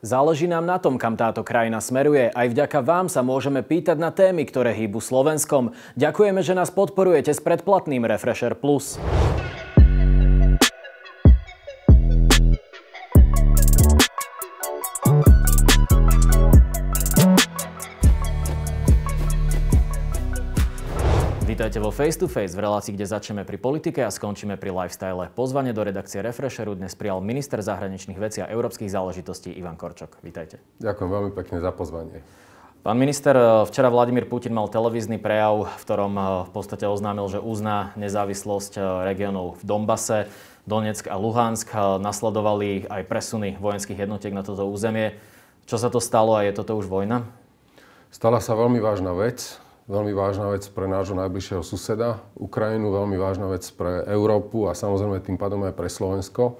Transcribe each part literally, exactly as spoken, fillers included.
Záleží nám na tom, kam táto krajina smeruje. Aj vďaka vám sa môžeme pýtať na témy, ktoré hýbu Slovenskom. Ďakujeme, že nás podporujete s predplatným Refresher Plus. Vítajte vo Face to Face, v relácii, kde začneme pri politike a skončíme pri lifestyle. Pozvanie do redakcie Refresheru dnes prijal minister zahraničných vecí a európskych záležitostí Ivan Korčok. Vítajte. Ďakujem veľmi pekne za pozvanie. Pán minister, včera Vladimír Putin mal televízny prejav, v ktorom v podstate oznámil, že uzná nezávislosť regiónov v Donbase, Donetsk a Luhansk. Nasledovali aj presuny vojenských jednotiek na toto územie. Čo sa to stalo a je toto už vojna? Stala sa veľmi vážna vec. Veľmi vážna vec pre nášho najbližšieho suseda, Ukrajinu, veľmi vážna vec pre Európu a samozrejme tým pádom aj pre Slovensko.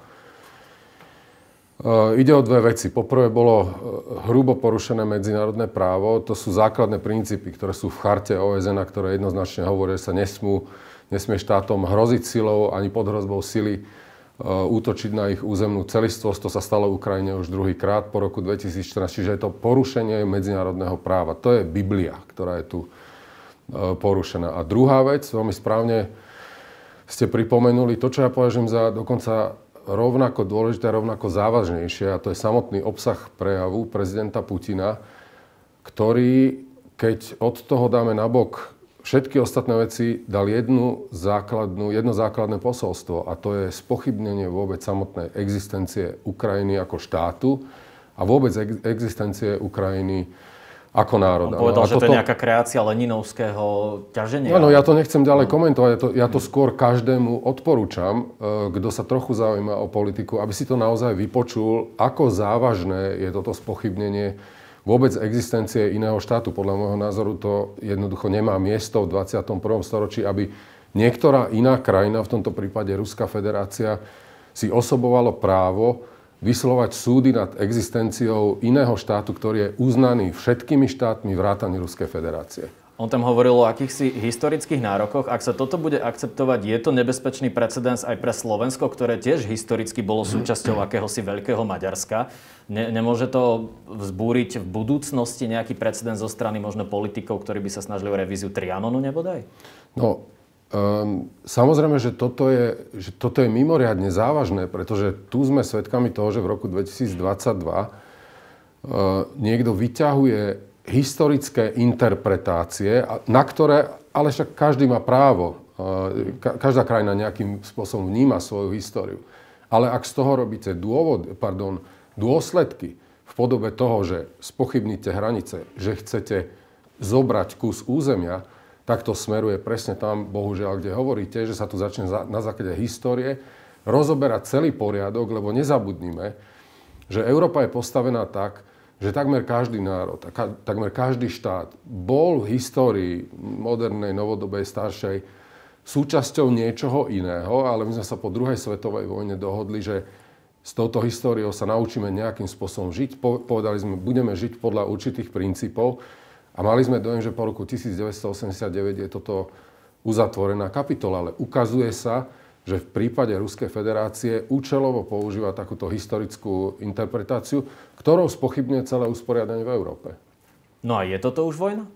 E, ide o dve veci. Poprvé bolo hrubo porušené medzinárodné právo. To sú základné princípy, ktoré sú v charte ó es en, ktoré jednoznačne hovoria, že sa nesmú, nesmie štátom hroziť silou ani pod hrozbou sily e, útočiť na ich územnú celistvosť. To sa stalo Ukrajine už druhýkrát po roku dvetisícštrnásť. Čiže je to porušenie medzinárodného práva. To je Biblia, ktorá je tu porušená. A druhá vec, veľmi správne ste pripomenuli to, čo ja považujem za dokonca rovnako dôležité, rovnako závažnejšie, a to je samotný obsah prejavu prezidenta Putina, ktorý, keď od toho dáme nabok všetky ostatné veci, dal jednu základnú, jedno základné posolstvo, a to je spochybnenie vôbec samotnej existencie Ukrajiny ako štátu a vôbec existencie Ukrajiny ako národa. On povedal, no, že toto... to je nejaká kreácia leninovského ťaženia. Áno, ja to nechcem ďalej komentovať. Ja to, ja to skôr každému odporúčam, kto sa trochu zaujíma o politiku, aby si to naozaj vypočul, ako závažné je toto spochybnenie vôbec existencie iného štátu. Podľa môjho názoru to jednoducho nemá miesto v dvadsiatom prvom storočí, aby niektorá iná krajina, v tomto prípade Ruská federácia, si osobovalo právo vyslovať súdy nad existenciou iného štátu, ktorý je uznaný všetkými štátmi vrátane Ruskej federácie. On tam hovoril o akýchsi historických nárokoch. Ak sa toto bude akceptovať, je to nebezpečný precedens aj pre Slovensko, ktoré tiež historicky bolo súčasťou akéhosi veľkého Maďarska. Ne, nemôže to vzbúriť v budúcnosti nejaký precedens zo strany možno politikov, ktorí by sa snažili o revíziu Trianonu nebodaj? No, Um, samozrejme, že toto, je, že toto je mimoriadne závažné, pretože tu sme svedkami toho, že v roku dvetisícdvadsaťdva uh, niekto vyťahuje historické interpretácie, na ktoré, ale však každý má právo. Uh, ka, každá krajina nejakým spôsobom vníma svoju históriu. Ale ak z toho robíte dôvod, pardon, dôsledky v podobe toho, že spochybníte hranice, že chcete zobrať kus územia, tak to smeruje presne tam, bohužiaľ, kde hovoríte, že sa tu začne na základe histórie rozoberať celý poriadok, lebo nezabudnime, že Európa je postavená tak, že takmer každý národ, takmer každý štát bol v histórii modernej, novodobej, staršej súčasťou niečoho iného, ale my sme sa po druhej svetovej vojne dohodli, že s touto históriou sa naučíme nejakým spôsobom žiť. Povedali sme, budeme žiť podľa určitých princípov. A mali sme dojem, že po roku devätnásťstoosemdesiatdeväť je toto uzatvorená kapitola, ale ukazuje sa, že v prípade Ruskej federácie účelovo používa takúto historickú interpretáciu, ktorou spochybňuje celé usporiadanie v Európe. No a je toto už vojna?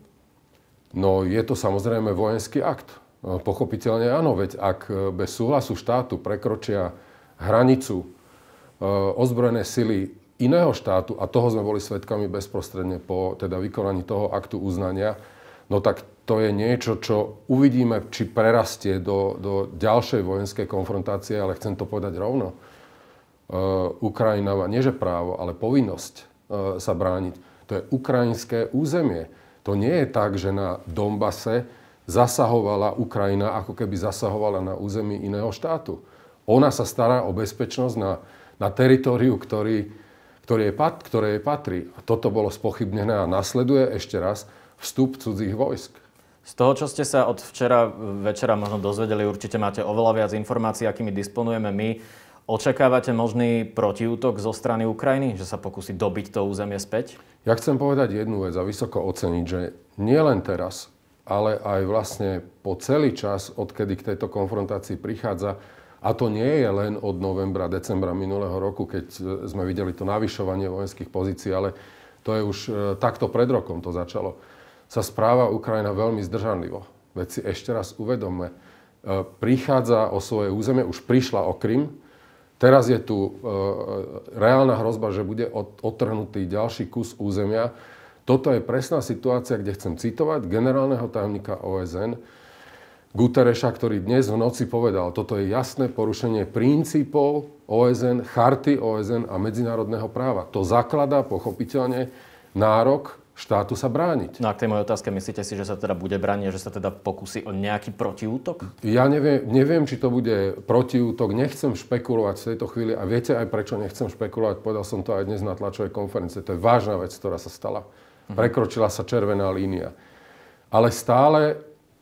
No je to samozrejme vojenský akt. Pochopiteľne áno, veď ak bez súhlasu štátu prekročia hranicu ozbrojené sily iného štátu, a toho sme boli svedkami bezprostredne po teda vykonaní toho aktu uznania, no tak to je niečo, čo uvidíme, či prerastie do, do ďalšej vojenskej konfrontácie, ale chcem to povedať rovno. Uh, Ukrajina má nie že právo, ale povinnosť uh, sa brániť. To je ukrajinské územie. To nie je tak, že na Donbase zasahovala Ukrajina, ako keby zasahovala na území iného štátu. Ona sa stará o bezpečnosť na, na teritóriu, ktorý Ktoré, je, ktoré jej patrí. A toto bolo spochybnené a nasleduje ešte raz vstup cudzích vojsk. Z toho, čo ste sa od včera večera možno dozvedeli, určite máte oveľa viac informácií, akými disponujeme my. Očakávate možný protiútok zo strany Ukrajiny, že sa pokúsi dobiť to územie späť? Ja chcem povedať jednu vec a vysoko oceniť, že nie len teraz, ale aj vlastne po celý čas, odkedy k tejto konfrontácii prichádza, A to nie je len od novembra, decembra minulého roku, keď sme videli to navyšovanie vojenských pozícií, ale to je už takto pred rokom to začalo. Sa správa Ukrajina veľmi zdržanlivo. Veď si ešte raz uvedomme, prichádza o svoje územie, už prišla o Krym, teraz je tu reálna hrozba, že bude odtrhnutý ďalší kus územia. Toto je presná situácia, kde chcem citovať generálneho tajomníka ó es en, Gutereša, ktorý dnes v noci povedal, toto je jasné porušenie princípov ó es en, charty ó es en a medzinárodného práva. To zakladá pochopiteľne nárok štátu sa brániť. No a k tej mojej otázke, myslíte si, že sa teda bude brániť, že sa teda pokusí o nejaký protiútok? Ja neviem, neviem, či to bude protiútok. Nechcem špekulovať v tejto chvíli a viete aj prečo nechcem špekulovať. Povedal som to aj dnes na tlačovej konferencii. To je vážna vec, ktorá sa stala. Prekročila sa červená línia. Ale stále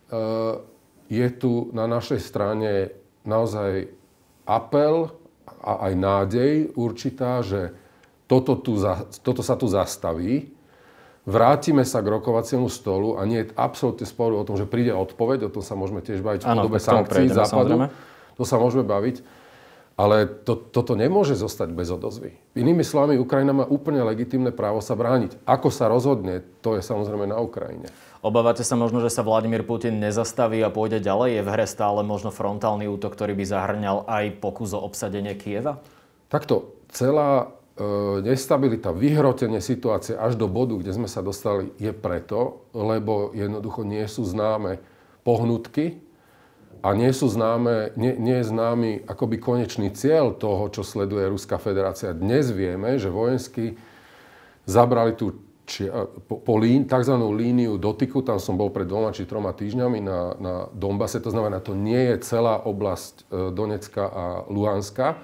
e, je tu na našej strane naozaj apel a aj nádej určitá, že toto, tu, toto sa tu zastaví. Vrátime sa k rokovaciemu stolu a nie je absolútne sporu o tom, že príde odpoveď, o tom sa môžeme tiež baviť v podobe sankcií západu. To sa môžeme baviť. Ale to, toto nemôže zostať bez odozvy. Inými slovami, Ukrajina má úplne legitímne právo sa brániť. Ako sa rozhodne, to je samozrejme na Ukrajine. Obávate sa možno, že sa Vladimír Putin nezastaví a pôjde ďalej? Je v hre stále možno frontálny útok, ktorý by zahrňal aj pokus o obsadenie Kyjeva? Takto, celá e, nestabilita, vyhrotenie situácie až do bodu, kde sme sa dostali, je preto, lebo jednoducho nie sú známe pohnutky a nie sú známe, nie, nie je známy akoby konečný cieľ toho, čo sleduje Ruská federácia. Dnes vieme, že vojensky zabrali tú či, po, po lín, takzvanú líniu dotyku, tam som bol pred dvoma či troma týždňami na, na Donbase, to znamená, to nie je celá oblasť e, Donecka a Luhanska,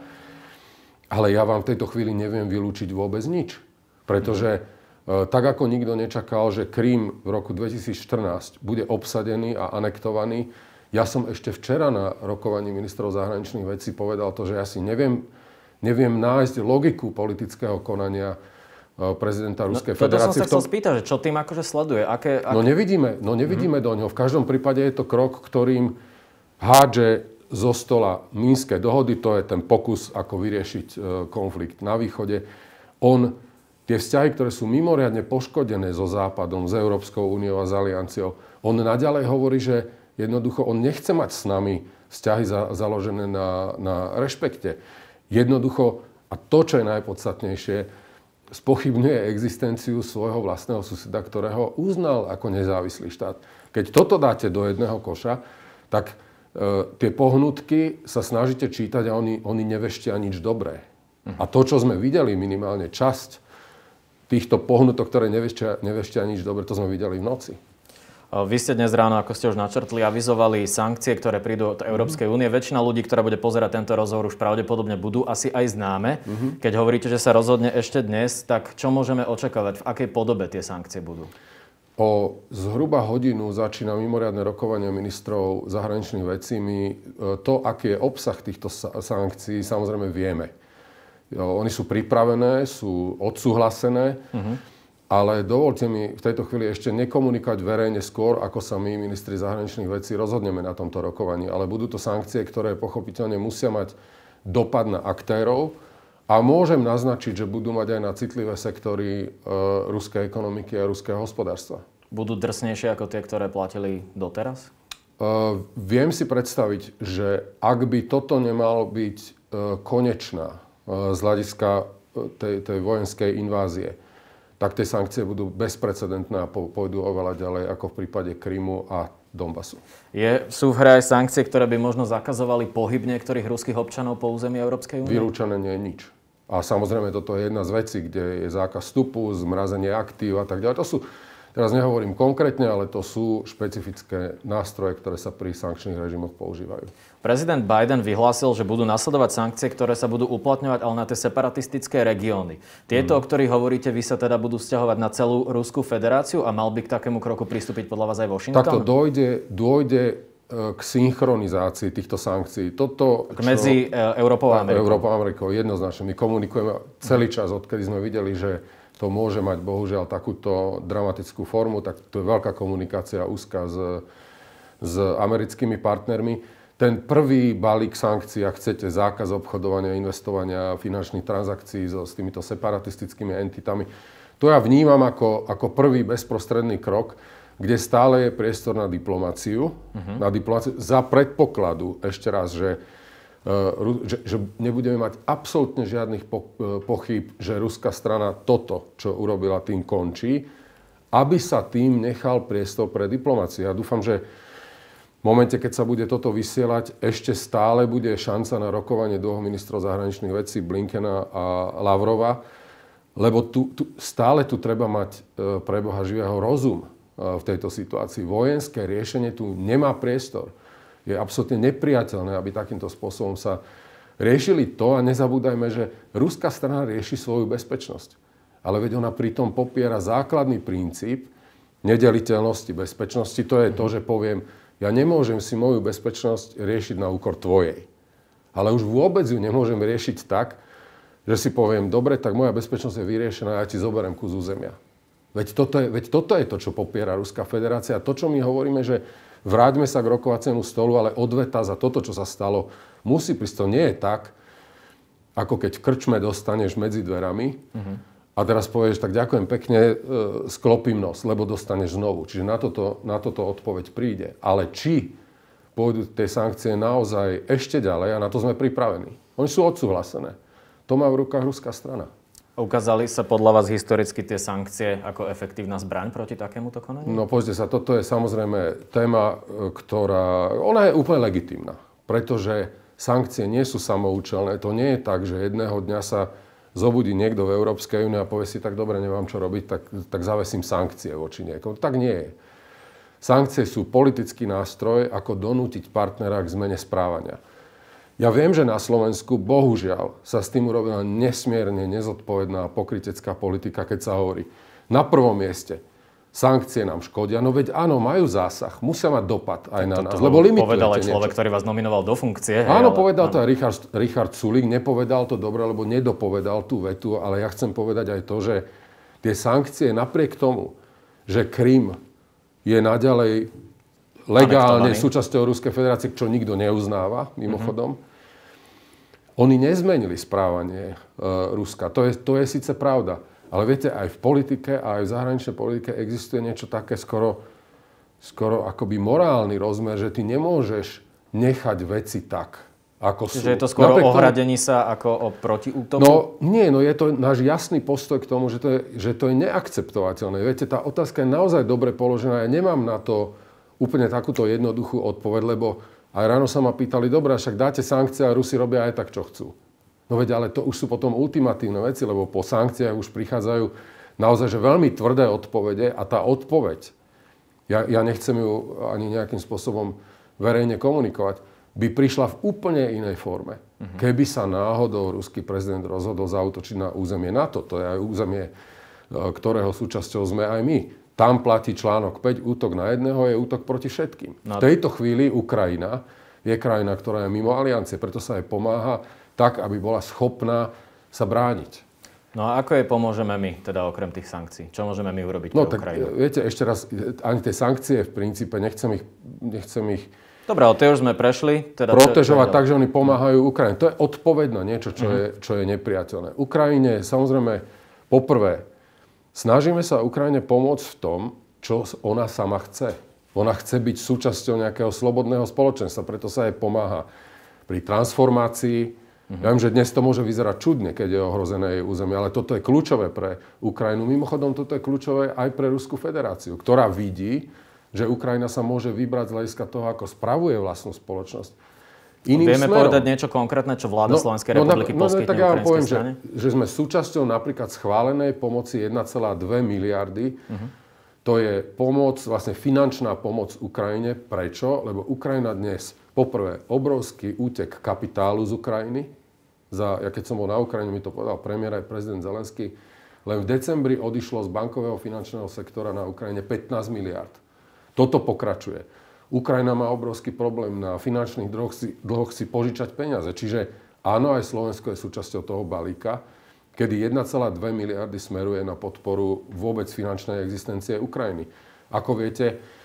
ale ja vám v tejto chvíli neviem vylúčiť vôbec nič. Pretože e, tak ako nikto nečakal, že Krym v roku dvetisícštrnásť bude obsadený a anektovaný, ja som ešte včera na rokovaní ministrov zahraničných vecí povedal to, že ja si neviem, neviem nájsť logiku politického konania prezidenta Ruskej no, federácie. Toto som sa chcel tom... spýtať, že čo tým akože sleduje? Aké, aké... No nevidíme, no nevidíme mm-hmm. do ňoho. V každom prípade je to krok, ktorým hádže zo stola Minské dohody. To je ten pokus, ako vyriešiť e, konflikt na východe. On, tie vzťahy, ktoré sú mimoriadne poškodené so Západom, s Európskou úniou a s Alianciou, on naďalej hovorí, že jednoducho on nechce mať s nami vzťahy za, založené na, na rešpekte. Jednoducho, a to, čo je najpodstatnejšie, spochybňuje existenciu svojho vlastného suseda, ktorého uznal ako nezávislý štát. Keď toto dáte do jedného koša, tak e, tie pohnutky sa snažíte čítať a oni, oni neveštia nič dobré. A to, čo sme videli, minimálne časť týchto pohnutok, ktoré neveštia, neveštia nič dobré, to sme videli v noci. Vy ste dnes ráno, ako ste už načrtli, avizovali sankcie, ktoré prídu od Európskej únie. Väčšina ľudí, ktorá bude pozerať tento rozhovor, už pravdepodobne budú asi aj známe. Mm-hmm. Keď hovoríte, že sa rozhodne ešte dnes, tak čo môžeme očakávať? V akej podobe tie sankcie budú? O zhruba hodinu začína mimoriadne rokovanie ministrov zahraničných vecí. My to, aký je obsah týchto sankcií, samozrejme vieme. Oni sú pripravené, sú odsúhlasené. Mm-hmm. Ale dovolte mi v tejto chvíli ešte nekomunikovať verejne skôr, ako sa my, ministri zahraničných vecí, rozhodneme na tomto rokovaní. Ale budú to sankcie, ktoré pochopiteľne musia mať dopad na aktérov a môžem naznačiť, že budú mať aj na citlivé sektory e, ruskej ekonomiky a ruského hospodárstva. Budú drsnejšie ako tie, ktoré platili doteraz? E, viem si predstaviť, že ak by toto nemalo byť e, konečná e, z hľadiska tej, tej vojenskej invázie, tak tie sankcie budú bezprecedentné a pôjdu oveľa ďalej ako v prípade Krymu a Donbasu. Je, sú v hre aj sankcie, ktoré by možno zakazovali pohyb niektorých ruských občanov po území Európskej únie? Vylúčené nie je nič. A samozrejme, toto je jedna z vecí, kde je zákaz vstupu, zmrazenie aktív a tak ďalej. To sú, teraz nehovorím konkrétne, ale to sú špecifické nástroje, ktoré sa pri sankčných režimoch používajú. Prezident Biden vyhlásil, že budú nasledovať sankcie, ktoré sa budú uplatňovať ale na tie separatistické regióny. Tieto, hmm. o ktorých hovoríte, vy sa teda budú vzťahovať na celú Ruskú federáciu a mal by k takému kroku pristúpiť podľa vás aj Washington? Takto dôjde, dôjde k synchronizácii týchto sankcií. Toto, čo, medzi Európou a Amerikou. Európou a Amerikou jednoznačne. My komunikujeme celý čas, odkedy sme videli, že to môže mať bohužiaľ takúto dramatickú formu, tak to je veľká komunikácia úzka s, s americkými partnermi. ten prvý balík sankcií, ak chcete, zákaz obchodovania, investovania, finančných transakcií so, s týmito separatistickými entitami, to ja vnímam ako, ako prvý bezprostredný krok, kde stále je priestor na diplomáciu, uh-huh. na diplomáciu za predpokladu, ešte raz, že, uh, že, že nebudeme mať absolútne žiadnych po, uh, pochyb, že ruská strana toto, čo urobila, tým končí, aby sa tým nechal priestor pre diplomáciu. Ja dúfam, že v momente, keď sa bude toto vysielať, ešte stále bude šanca na rokovanie dvoch ministrov zahraničných vecí, Blinkena a Lavrova, lebo tu, tu, stále tu treba mať e, pre Boha živého rozum e, v tejto situácii. Vojenské riešenie tu nemá priestor. Je absolútne nepriateľné, aby takýmto spôsobom sa riešili to a nezabúdajme, že ruská strana rieši svoju bezpečnosť. Ale veď ona pritom popiera základný princíp nedeliteľnosti bezpečnosti. To je to, že poviem, ja nemôžem si moju bezpečnosť riešiť na úkor tvojej. Ale už vôbec ju nemôžem riešiť tak, že si poviem, dobre, tak moja bezpečnosť je vyriešená, ja ti zoberiem kus územia. Veď toto je, veď toto je to, čo popiera Ruská federácia. To, čo my hovoríme, že vráťme sa k rokovaciemu stolu, ale odveta za toto, čo sa stalo, musí prísť. To nie je tak, ako keď v krčme dostaneš medzi dverami uh-huh. a teraz povieš, tak ďakujem pekne, e, sklopím nos, lebo dostaneš znovu. Čiže na toto, na toto odpoveď príde. Ale či pôjdu tie sankcie naozaj ešte ďalej, a na to sme pripravení. Oni sú odsúhlasené. To má v rukách ruská strana. Ukázali sa podľa vás historicky tie sankcie ako efektívna zbraň proti takémuto konaniu? No pozrite sa, toto je samozrejme téma, ktorá, ona je úplne legitímna. Pretože sankcie nie sú samoučelné. To nie je tak, že jedného dňa sa zobudí niekto v Európskej únii a povie si, tak dobre, nemám čo robiť, tak, tak zavesím sankcie voči niekomu. Tak nie je. Sankcie sú politický nástroj, ako donútiť partnera k zmene správania. Ja viem, že na Slovensku, bohužiaľ, sa s tým urobila nesmierne nezodpovedná pokrytecká politika, keď sa hovorí na prvom mieste sankcie nám škodia. No veď áno, majú zásah, musia mať dopad aj na nás, lebo limitujete povedal aj človek, niečo. Ktorý vás nominoval do funkcie. Áno, ale... povedal áno. to aj Richard, Richard Sulík, nepovedal to dobre, lebo nedopovedal tú vetu, ale ja chcem povedať aj to, že tie sankcie napriek tomu, že Krym je naďalej legálne súčasťou Ruskej federácie, čo nikto neuznáva, mimochodom. Mm-hmm. Oni nezmenili správanie e, Ruska. To je, to je síce pravda. Ale viete, aj v politike a aj v zahraničnej politike existuje niečo také skoro, skoro akoby morálny rozmer, že ty nemôžeš nechať veci tak, ako sú. Čiže je to skoro o ohradení sa ako o protiútoku? No nie, no je to náš jasný postoj k tomu, že to je, že to je neakceptovateľné. Viete, tá otázka je naozaj dobre položená. Ja nemám na to úplne takúto jednoduchú odpoveď, lebo aj ráno sa ma pýtali, dobre, však dáte sankcie a Rusi robia aj tak, čo chcú. No veď, ale to už sú potom ultimatívne veci, lebo po sankciách už prichádzajú naozaj že veľmi tvrdé odpovede a tá odpoveď, ja, ja nechcem ju ani nejakým spôsobom verejne komunikovať, by prišla v úplne inej forme. Uh-huh. Keby sa náhodou ruský prezident rozhodol zaútočiť na územie NATO, to je aj územie, ktorého súčasťou sme aj my. Tam platí článok päť, útok na jedného je útok proti všetkým. No. V tejto chvíli Ukrajina je krajina, ktorá je mimo aliancie, preto sa jej pomáha tak, aby bola schopná sa brániť. No a ako jej pomôžeme my, teda okrem tých sankcií? Čo môžeme my urobiť no, pre Ukrajinu? No tak viete, ešte raz, ani tie sankcie v princípe, nechcem ich, nechcem ich Dobre, ale tie už sme prešli. Teda protežovať tak, že oni pomáhajú Ukrajine. To je odpoveď na niečo, čo, uh-huh. je, čo je nepriateľné. Ukrajine, samozrejme, poprvé, snažíme sa Ukrajine pomôcť v tom, čo ona sama chce. Ona chce byť súčasťou nejakého slobodného spoločenstva, preto sa jej pomáha pri transformácii. Uh-huh. Ja viem, že dnes to môže vyzerať čudne, keď je ohrozené jej územie, ale toto je kľúčové pre Ukrajinu. Mimochodom, toto je kľúčové aj pre Ruskú federáciu, ktorá vidí, že Ukrajina sa môže vybrať z hľadiska toho, ako spravuje vlastnú spoločnosť. Iným Vieme smerom. povedať niečo konkrétne, čo vláda no, Slovenskej republiky no, poskytne no, tak ja ukrajinskej poviem, strane? Že, že sme súčasťou napríklad schválenej pomoci jeden celá dva miliardy. Uh-huh. To je pomoc, vlastne finančná pomoc Ukrajine. Prečo? Lebo Ukrajina dnes, poprvé, obrovský útek kapitálu z Ukrajiny. Za, ja keď som bol na Ukrajine, mi to povedal premiér aj prezident Zelenský. Len v decembri odišlo z bankového finančného sektora na Ukrajine pätnásť miliárd. Toto pokračuje. Ukrajina má obrovský problém na finančných dlhoch si, dlhoch si požičať peniaze. Čiže áno, aj Slovensko je súčasťou toho balíka, kedy jeden celá dva miliardy smeruje na podporu vôbec finančnej existencie Ukrajiny. Ako viete,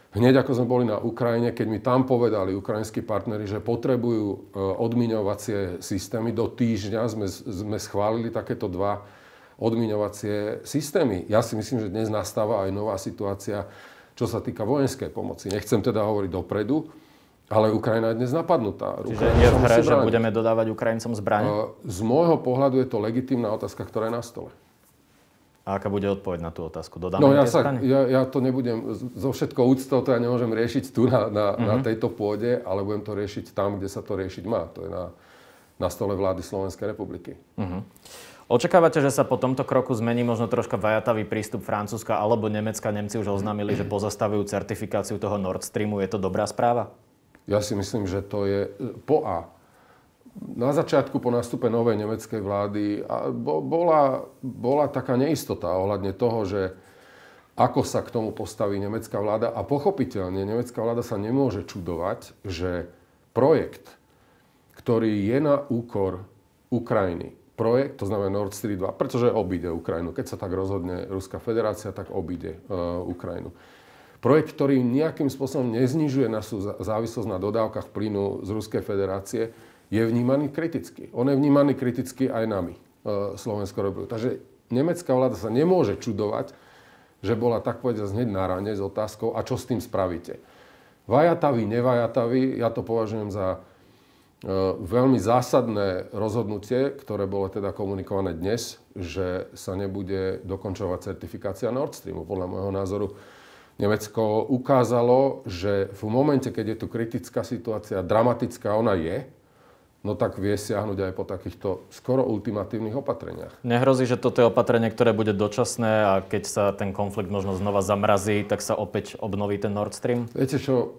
Hneď ako sme boli na Ukrajine, keď mi tam povedali ukrajinskí partneri, že potrebujú odmiňovacie systémy, do týždňa sme, sme schválili takéto dva odmiňovacie systémy. Ja si myslím, že dnes nastáva aj nová situácia, čo sa týka vojenskej pomoci. Nechcem teda hovoriť dopredu, ale Ukrajina je dnes napadnutá. Čiže Ukrajina je v hre, že budeme dodávať Ukrajincom zbrane? Z môjho pohľadu je to legitímna otázka, ktorá je na stole. A aká bude odpoveď na tú otázku? Dodáme no ja, sa, ja, ja to nebudem, zo všetkou úctou to ja nemôžem riešiť tu na, na, uh-huh. na tejto pôde, ale budem to riešiť tam, kde sa to riešiť má. To je na, na stole vlády Slovenskej republiky. Uh-huh. Očakávate, že sa po tomto kroku zmení možno troška vajatavý prístup Francúzska alebo Nemecka? Nemci už oznámili, že pozastavujú certifikáciu toho Nord Streamu. Je to dobrá správa? Ja si myslím, že to je po A. Na začiatku, po nástupe novej nemeckej vlády, bola, bola taká neistota ohľadne toho, že ako sa k tomu postaví nemecká vláda. A pochopiteľne, nemecká vláda sa nemôže čudovať, že projekt, ktorý je na úkor Ukrajiny, projekt, to znamená Nord Stream dva, pretože obíde Ukrajinu. Keď sa tak rozhodne Ruská federácia, tak obíde uh, Ukrajinu. Projekt, ktorý nejakým spôsobom neznižuje našu závislosť na dodávkach plynu z Ruskej federácie, je vnímaný kriticky. On je vnímaný kriticky aj nami, Slovenskou republikou. Takže nemecká vláda sa nemôže čudovať, že bola tak povedať hneď na rane s otázkou, a čo s tým spravíte. Vajatavý, nevajatavý, ja to považujem za veľmi zásadné rozhodnutie, ktoré bolo teda komunikované dnes, že sa nebude dokončovať certifikácia Nord Streamu. Podľa môjho názoru Nemecko ukázalo, že v momente, keď je tu kritická situácia, dramatická ona je, no tak vie siahnuť aj po takýchto skoro ultimatívnych opatreniach. Nehrozí, že toto je opatrenie, ktoré bude dočasné a keď sa ten konflikt možno znova zamrazí, tak sa opäť obnoví ten Nord Stream? Viete čo,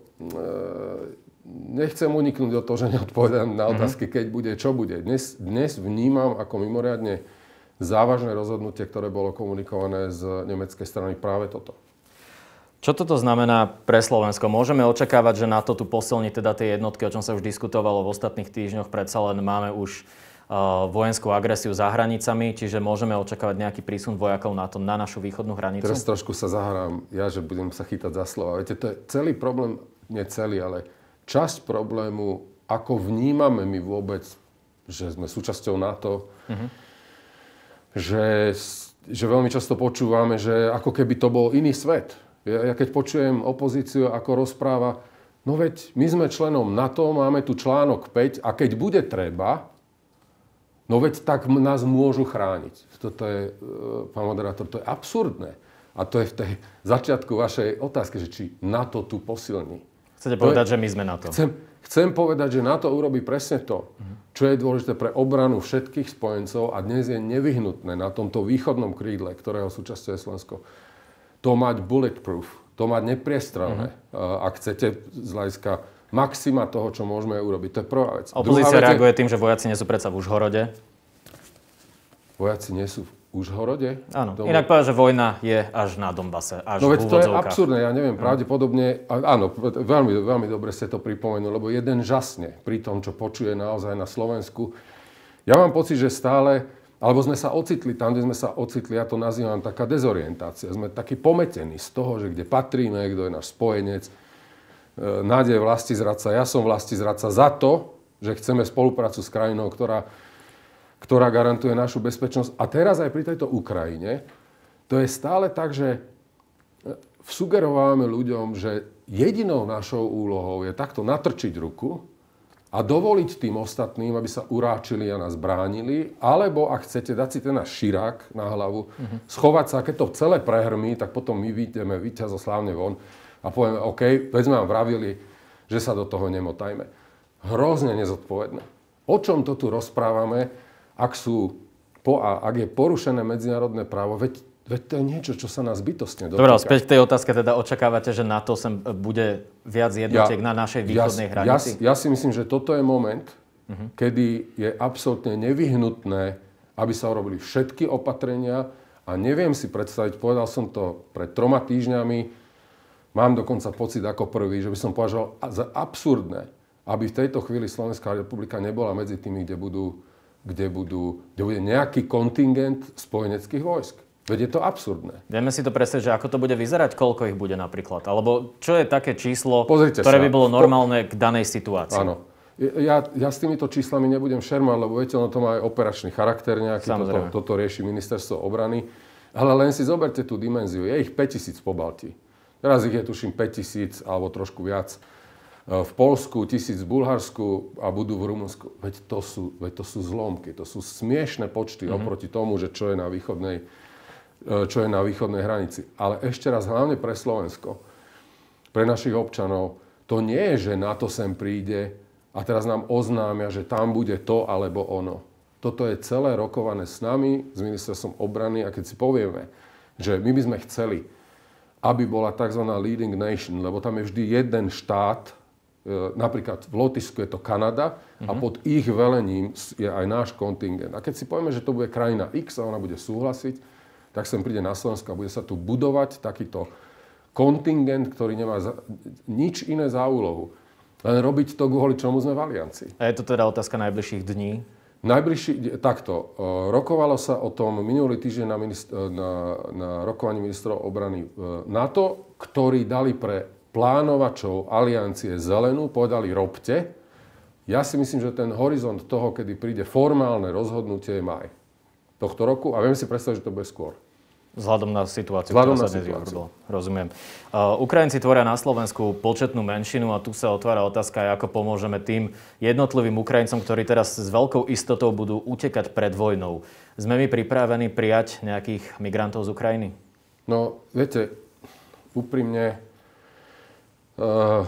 nechcem uniknúť od toho, že neodpovedám na otázky, keď bude, čo bude. Dnes, dnes vnímam ako mimoriadne závažné rozhodnutie, ktoré bolo komunikované z nemeckej strany práve toto. Čo toto znamená pre Slovensko? Môžeme očakávať, že NATO tu posilní teda tie jednotky, o čom sa už diskutovalo v ostatných týždňoch, predsa len máme už uh, vojenskú agresiu za hranicami, čiže môžeme očakávať nejaký prísun vojakov NATO na našu východnú hranicu? Teraz trošku sa zahrám, ja, že budem sa chytať za slova. Viete, to je celý problém, nie celý, ale časť problému, ako vnímame my vôbec, že sme súčasťou NATO, uh-huh. že, že veľmi často počúvame, že ako keby to bol iný svet. Ja, ja keď počujem opozíciu, ako rozpráva, no veď my sme členom NATO, máme tu článok päť a keď bude treba, no veď tak nás môžu chrániť. Toto je, pán moderátor, to je absurdné. A to je v tej začiatku vašej otázky, že či NATO tu posilní. Chcete povedať, je, že my sme NATO? Chcem, chcem povedať, že NATO urobí presne to, čo je dôležité pre obranu všetkých spojencov a dnes je nevyhnutné na tomto východnom krídle, ktorého súčasťou je Slovensko, to mať bulletproof, to mať nepriestrelné, uh-huh. ak chcete z hľadiska maxima toho, čo môžeme urobiť. To je prvá vec. Opozícia reaguje je... tým, že vojaci nie sú predsa v Užhorode. Vojaci nie sú v Užhorode? Áno. Domu... Inak povedať, že vojna je až na Donbase, až no v úvodzovkách. No veď to je absurdné, ja neviem, pravdepodobne, áno, veľmi, veľmi dobre ste to pripomenuli, lebo jeden žasne pri tom, čo počuje naozaj na Slovensku. Ja mám pocit, že stále... Alebo sme sa ocitli tam, kde sme sa ocitli, ja to nazývam taká dezorientácia. Sme takí pometení z toho, že kde patríme, kto je náš spojenec. E, nádej vlastizradca, ja som vlastizradca za to, že chceme spoluprácu s krajinou, ktorá, ktorá garantuje našu bezpečnosť. A teraz aj pri tejto Ukrajine, to je stále tak, že sugerovávame ľuďom, že jedinou našou úlohou je takto natrčiť ruku a dovoliť tým ostatným, aby sa uráčili a nás bránili, alebo ak chcete dať si ten náš širák na hlavu, uh-huh. schovať sa, keď to celé prehrmí, tak potom my vyjdeme víťazoslávne von a povieme, OK, veď sme vám vravili, že sa do toho nemotajme. Hrozne nezodpovedné. O čom to tu rozprávame, ak sú, po, ak je porušené medzinárodné právo, veď Veď to je niečo, čo sa nás bytostne dotýka. Dobre, späť k tej otázke, teda očakávate, že NATO sem bude viac jednotiek ja, na našej východnej ja, hranici? Ja, ja si myslím, že toto je moment, uh-huh. kedy je absolútne nevyhnutné, aby sa urobili všetky opatrenia a neviem si predstaviť, povedal som to pred troma týždňami, mám dokonca pocit ako prvý, že by som považoval za absurdné, aby v tejto chvíli Slovenská republika nebola medzi tými, kde, budú, kde, budú, kde bude nejaký kontingent spojeneckých vojsk. Veď je to absurdné. Vieme si to predstaviť, že ako to bude vyzerať, koľko ich bude napríklad? Alebo čo je také číslo, Pozrite ktoré sa. by bolo normálne k danej situácii? Áno. Ja, ja s týmito číslami nebudem šermať, lebo viete, ono to má aj operačný charakter nejaký. Toto, toto rieši ministerstvo obrany. Ale len si zoberte tú dimenziu. Je ich päťtisíc po Balti. Teraz ich je tuším päťtisíc alebo trošku viac v Poľsku, tisíc v Bulharsku a budú v Rumunsku. Veď to sú, veď to sú zlomky, to sú smiešné počty mm-hmm. oproti tomu, že čo je na východnej čo je na východnej hranici. Ale ešte raz, hlavne pre Slovensko, pre našich občanov, to nie je, že NATO sem príde a teraz nám oznámia, že tam bude to alebo ono. Toto je celé rokované s nami, s ministerstvom obrany a keď si povieme, že my by sme chceli, aby bola tzv. Leading nation, lebo tam je vždy jeden štát, napríklad v Lotyšsku je to Kanada mm-hmm. a pod ich velením je aj náš kontingent. A keď si povieme, že to bude krajina X a ona bude súhlasiť, tak sem príde na Slovensko a bude sa tu budovať takýto kontingent, ktorý nemá za, nič iné za úlohu. Len robiť to, kvôli čomu sme v aliancii. A je to teda otázka najbližších dní? Najbližší, takto. Rokovalo sa o tom minulý týždeň na, ministr, na, na rokovaní ministrov obrany NATO, ktorí dali pre plánovačov aliancie zelenú, povedali robte. Ja si myslím, že ten horizont toho, kedy príde formálne rozhodnutie, je maj tohto roku a viem si predstaviť, že to bude skôr. Vzhľadom na situáciu, Vzhľadom ktorá na sa dnes situáciu. vyhrudila. Rozumiem. Uh, Ukrajinci tvoria na Slovensku početnú menšinu a tu sa otvára otázka, ako pomôžeme tým jednotlivým Ukrajincom, ktorí teraz s veľkou istotou budú utekať pred vojnou. Sme my pripravení prijať nejakých migrantov z Ukrajiny? No, viete, úprimne, uh, uh,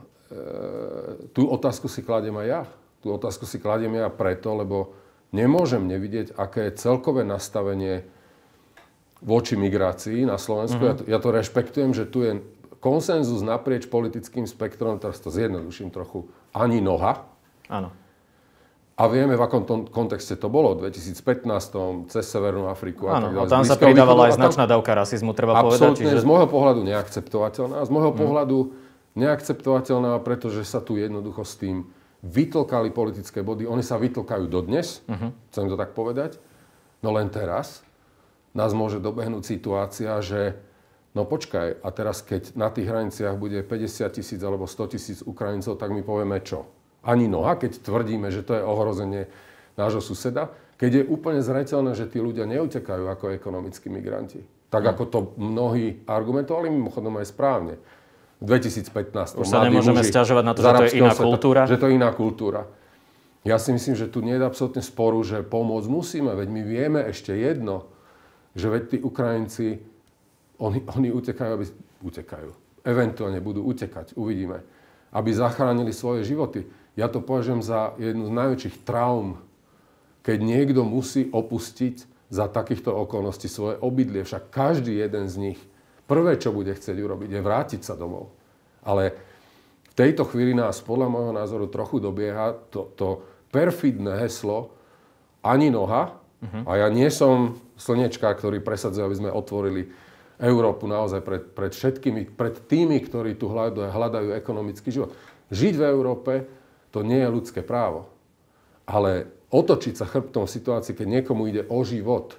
tú otázku si kladiem aj ja. Tú otázku si kladiem ja preto, lebo nemôžem nevidieť, aké je celkové nastavenie voči migrácii na Slovensku. Mm-hmm. Ja, to, ja to rešpektujem, že tu je konsenzus naprieč politickým spektrom, teraz to zjednoduším trochu, ani noha. Áno. A vieme, v akom tom kontexte to bolo, v dvetisícpätnásť cez Severnú Afriku. Áno, a tam sa pridávala aj značná dávka rasizmu, treba povedať. Absolútne, čiže z môjho pohľadu neakceptovateľná. Z môjho mm. pohľadu neakceptovateľná, pretože sa tu jednoducho s tým vytlkali politické body. Oni sa vytlkajú dodnes, uh-huh. chcem to tak povedať. No len teraz nás môže dobehnúť situácia, že no počkaj, a teraz keď na tých hraniciach bude päťdesiat tisíc alebo sto tisíc Ukrajincov, tak my povieme čo? Ani noha, keď tvrdíme, že to je ohrozenie nášho suseda, keď je úplne zreteľné, že tí ľudia neutekajú ako ekonomickí migranti. Tak uh-huh. ako to mnohí argumentovali, mimochodom aj správne. V dvetisícpätnásť. Už sa nemôžeme sťažovať na to, že to je iná kultúra? Že to je iná kultúra. Ja si myslím, že tu nie je absolútne sporu, že pomôcť musíme, veď my vieme ešte jedno, že veď tí Ukrajinci, oni, oni utekajú, aby utekajú. Eventuálne budú utekať, uvidíme. Aby zachránili svoje životy. Ja to považujem za jednu z najväčších traum, keď niekto musí opustiť za takýchto okolností svoje obydlie. Však každý jeden z nich prvé, čo bude chcieť urobiť, je vrátiť sa domov. Ale v tejto chvíli nás podľa môjho názoru trochu dobieha to, to perfidné heslo ani noha. Uh-huh. A ja nie som slniečka, ktorý presadzuje, aby sme otvorili Európu naozaj pred, pred všetkými, pred tými, ktorí tu hľadajú, hľadajú ekonomický život. Žiť v Európe, to nie je ľudské právo. Ale otočiť sa chrbtom v situácii, keď niekomu ide o život,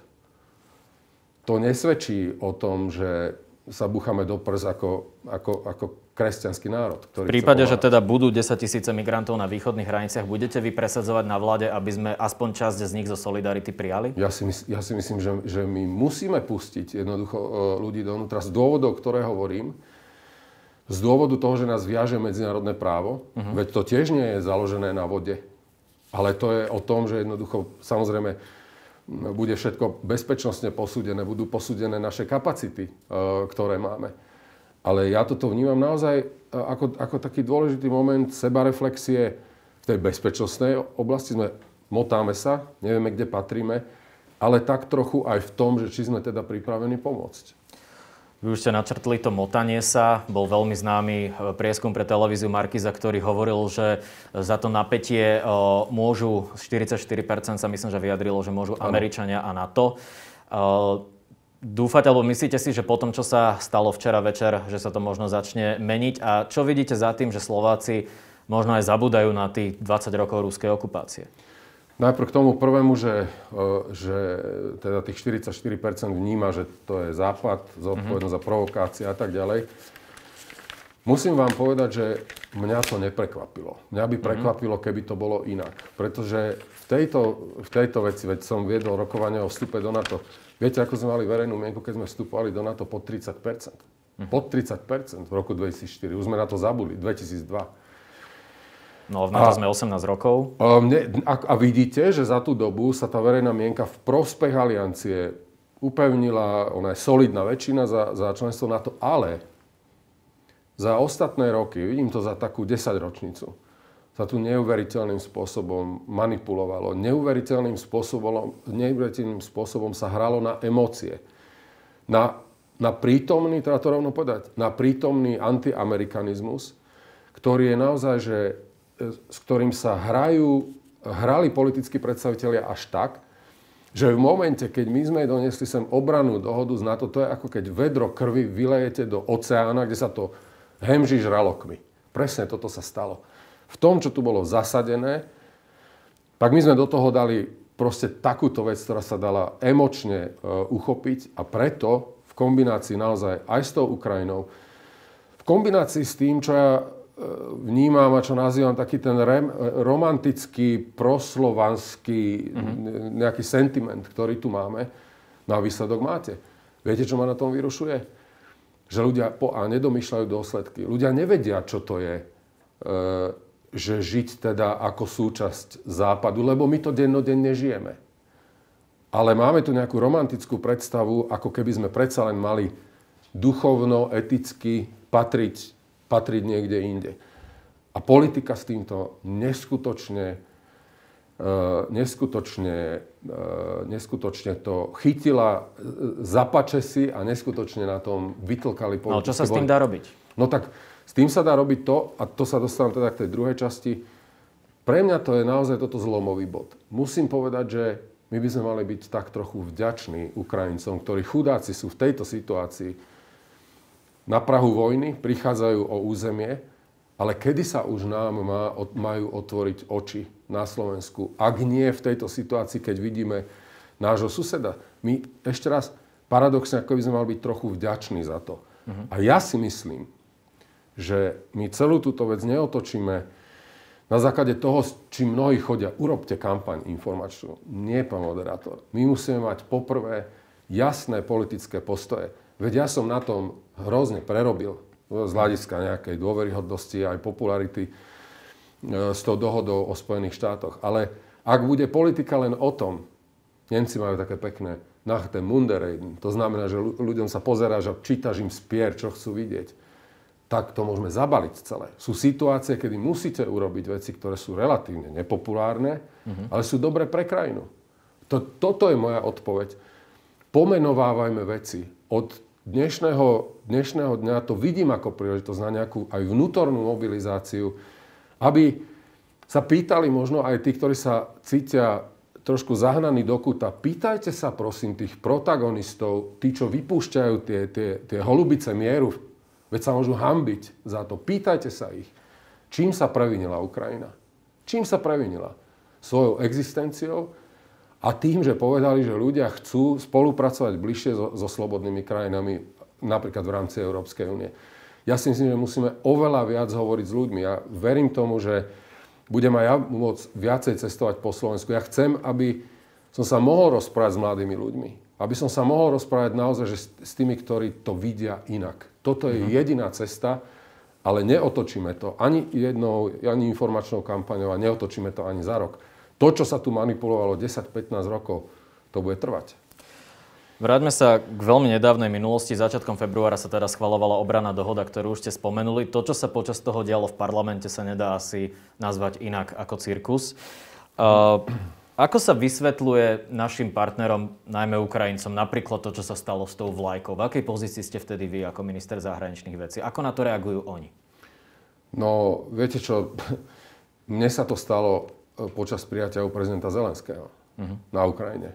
to nesvedčí o tom, že sa búchame do prs ako, ako, ako kresťanský národ. Ktorý v prípade, že teda budú desaťtisíce migrantov na východných hraniciach, budete vy presadzovať na vláde, aby sme aspoň časť z nich zo Solidarity prijali? Ja si, mysl, ja si myslím, že, že my musíme pustiť jednoducho ľudí dovnútra z dôvodov, ktoré hovorím. Z dôvodu toho, že nás viaže medzinárodné právo. Uh-huh. Veď to tiež nie je založené na vode. Ale to je o tom, že jednoducho, samozrejme, bude všetko bezpečnostne posúdené, budú posúdené naše kapacity, ktoré máme. Ale ja toto vnímam naozaj ako, ako taký dôležitý moment sebareflexie v tej bezpečnostnej oblasti. Sme, motáme sa, nevieme, kde patríme, ale tak trochu aj v tom, že či sme teda pripravení pomôcť. Vy už ste načrtli to motanie sa. Bol veľmi známy prieskum pre televíziu Markíza, ktorý hovoril, že za to napätie môžu, štyridsaťštyri percent sa myslím, že vyjadrilo, že môžu Američania a NATO. Dúfate, alebo myslíte si, že po tom, čo sa stalo včera večer, že sa to možno začne meniť? A čo vidíte za tým, že Slováci možno aj zabúdajú na tých dvadsať rokov ruskej okupácie? Najprv k tomu prvému, že, že teda tých štyridsaťštyri percent vníma, že to je Západ, zodpovednosť za provokácie a tak ďalej. Musím vám povedať, že mňa to neprekvapilo. Mňa by prekvapilo, keby to bolo inak. Pretože v tejto, v tejto veci, veď som viedol rokovanie o vstupe do NATO. Viete, ako sme mali verejnú mienku, keď sme vstupovali do NATO pod tridsať percent. Pod tridsať percent v roku dvetisícštyri. Už sme na to zabudli. dvetisícdva. No, v NATO sme osemnásť rokov. A, mne, a, a vidíte, že za tú dobu sa tá verejná mienka v prospech aliancie upevnila, ona je solidná väčšina za, za členstvo NATO, ale za ostatné roky, vidím to za takú desaťročnicu, sa tu neuveriteľným spôsobom manipulovalo. Neuveriteľným spôsobom, neuveriteľným spôsobom sa hralo na emócie. Na, na prítomný, treba to rovno povedať, na prítomný antiamerikanizmus, ktorý je naozaj, že s ktorým sa hrajú, hrali politickí predstavitelia až tak, že v momente, keď my sme doniesli sem obrannú dohodu z NATO, to je ako keď vedro krvi vylejete do oceána, kde sa to hemží žralokmi. Presne toto sa stalo. V tom, čo tu bolo zasadené, tak my sme do toho dali proste takúto vec, ktorá sa dala emočne e, uchopiť a preto v kombinácii naozaj aj s tou Ukrajinou, v kombinácii s tým, čo ja vnímam a čo nazývam taký ten rem, romantický, proslovanský mm-hmm. nejaký sentiment, ktorý tu máme, na výsledok máte. Viete, čo ma na tom vyrušuje? Že ľudia po A nedomýšľajú dôsledky. Ľudia nevedia, čo to je, e, že žiť teda ako súčasť Západu, lebo my to dennodenne žijeme. Ale máme tu nejakú romantickú predstavu, ako keby sme predsa len mali duchovno, eticky patriť patriť niekde inde. A politika s týmto neskutočne, uh, neskutočne, uh, neskutočne to chytila za pače si a neskutočne na tom vytlkali politické. Ale čo sa s tým dá robiť? No tak s tým sa dá robiť to, a to sa dostávam teda k tej druhej časti, pre mňa to je naozaj toto zlomový bod. Musím povedať, že my by sme mali byť tak trochu vďační Ukrajincom, ktorí chudáci sú v tejto situácii na prahu vojny, prichádzajú o územie, ale kedy sa už nám má, majú otvoriť oči na Slovensku, ak nie v tejto situácii, keď vidíme nášho suseda. My, ešte raz, paradoxne, ako by sme mali byť trochu vďační za to. Uh-huh. A ja si myslím, že my celú túto vec neotočíme na základe toho, s čím mnohí chodia. Urobte kampaň informačnú. Nie, pán moderátor. My musíme mať poprvé jasné politické postoje. Veď ja som na tom hrozne prerobil z hľadiska nejakej dôveryhodnosti aj popularity s tou dohodou o Spojených štátoch. Ale ak bude politika len o tom, Nemci majú také pekné nach dem Munderreden, to znamená, že ľuďom sa pozerá, že čítaš im spier, čo chcú vidieť, tak to môžeme zabaliť celé. Sú situácie, kedy musíte urobiť veci, ktoré sú relatívne nepopulárne, mm-hmm. ale sú dobré pre krajinu. To, toto je moja odpoveď. Pomenovávajme veci. Od Dnešného, dnešného dňa to vidím ako príležitosť na nejakú aj vnútornú mobilizáciu, aby sa pýtali možno aj tí, ktorí sa cítia trošku zahnaní do kúta. Pýtajte sa prosím tých protagonistov, tí, čo vypúšťajú tie, tie, tie holubice mieru, veď sa môžu hanbiť za to. Pýtajte sa ich, čím sa previnila Ukrajina. Čím sa previnila? Svojou existenciou, a tým, že povedali, že ľudia chcú spolupracovať bližšie so, so slobodnými krajinami, napríklad v rámci Európskej únie. Ja si myslím, že musíme oveľa viac hovoriť s ľuďmi. Ja verím tomu, že budem aj ja môcť viacej cestovať po Slovensku. Ja chcem, aby som sa mohol rozprávať s mladými ľuďmi. Aby som sa mohol rozprávať naozaj že s tými, ktorí to vidia inak. Toto je mm-hmm. jediná cesta, ale neotočíme to ani jednou, ani informačnou kampaňou a neotočíme to ani za rok. To, čo sa tu manipulovalo desať pätnásť rokov, to bude trvať. Vráťme sa k veľmi nedávnej minulosti. Začiatkom februára sa teda schvaľovala obranná dohoda, ktorú už ste spomenuli. To, čo sa počas toho dialo v parlamente, sa nedá asi nazvať inak ako cirkus. Uh, ako sa vysvetľuje našim partnerom, najmä Ukrajincom, napríklad to, čo sa stalo s tou vlajkou? V akej pozícii ste vtedy vy ako minister zahraničných vecí? Ako na to reagujú oni? No, viete čo, mne sa to stalo počas prijatia u prezidenta Zelenského uh-huh. na Ukrajine.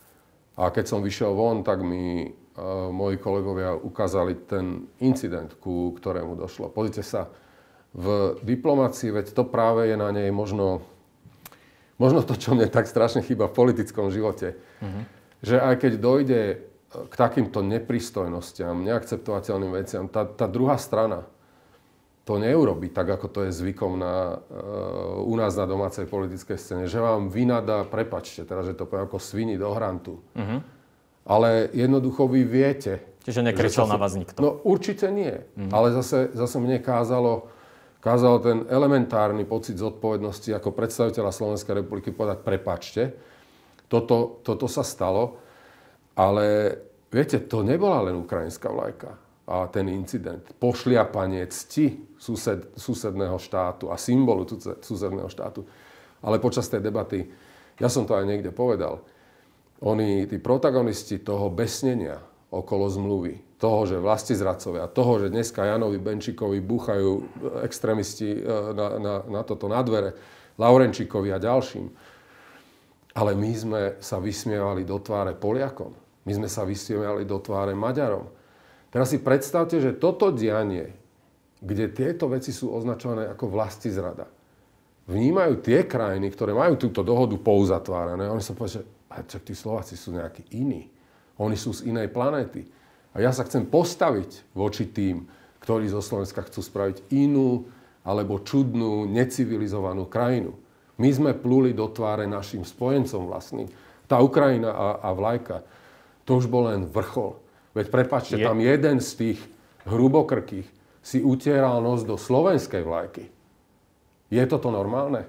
A keď som vyšiel von, tak mi uh, moji kolegovia ukázali ten incident, ku ktorému došlo. Pozrite sa, v diplomácii, veď to práve je na nej možno, možno to, čo mne tak strašne chýba v politickom živote, uh-huh. že aj keď dojde k takýmto neprístojnostiam, neakceptovateľným veciam, tá, tá druhá strana to neurobi tak, ako to je zvykom na, uh, u nás na domácej politickej scéne, že vám vynadá, prepačte, teda, že to poviem ako svini do hrantu. Uh-huh. Ale jednoducho vy viete. Čiže nekričal na vás nikto? No určite nie. Uh-huh. Ale zase, zase mne kázalo, kázalo ten elementárny pocit zodpovednosti ako predstaviteľa Slovenskej republiky povedať, prepačte, toto, toto sa stalo, ale viete, to nebola len ukrajinská vlajka a ten incident. Pošliapanie cti sused, susedného štátu a symbolu susedného štátu. Ale počas tej debaty, ja som to aj niekde povedal, oni, tí protagonisti toho besnenia okolo zmluvy, toho, že vlastizradcovia, toho, že dneska Janovi Benčíkovi búchajú extrémisti na, na, na toto na dvere, Laurenčíkovi a ďalším. Ale my sme sa vysmievali do tváre Poliakom. My sme sa vysmievali do tváre Maďarom. Teraz si predstavte, že toto dianie, kde tieto veci sú označované ako vlastizrada, vnímajú tie krajiny, ktoré majú túto dohodu pouzatvárané. Oni sa povedia, že tí Slováci sú nejakí iní. Oni sú z inej planéty. A ja sa chcem postaviť voči tým, ktorí zo Slovenska chcú spraviť inú alebo čudnú, necivilizovanú krajinu. My sme pluli do tváre našim spojencom vlastným. Tá Ukrajina a, a vlajka, to už bol len vrchol. Veď prepáčte, Je... tam jeden z tých hrubokrkých si utieral nos do slovenskej vlajky. Je toto normálne?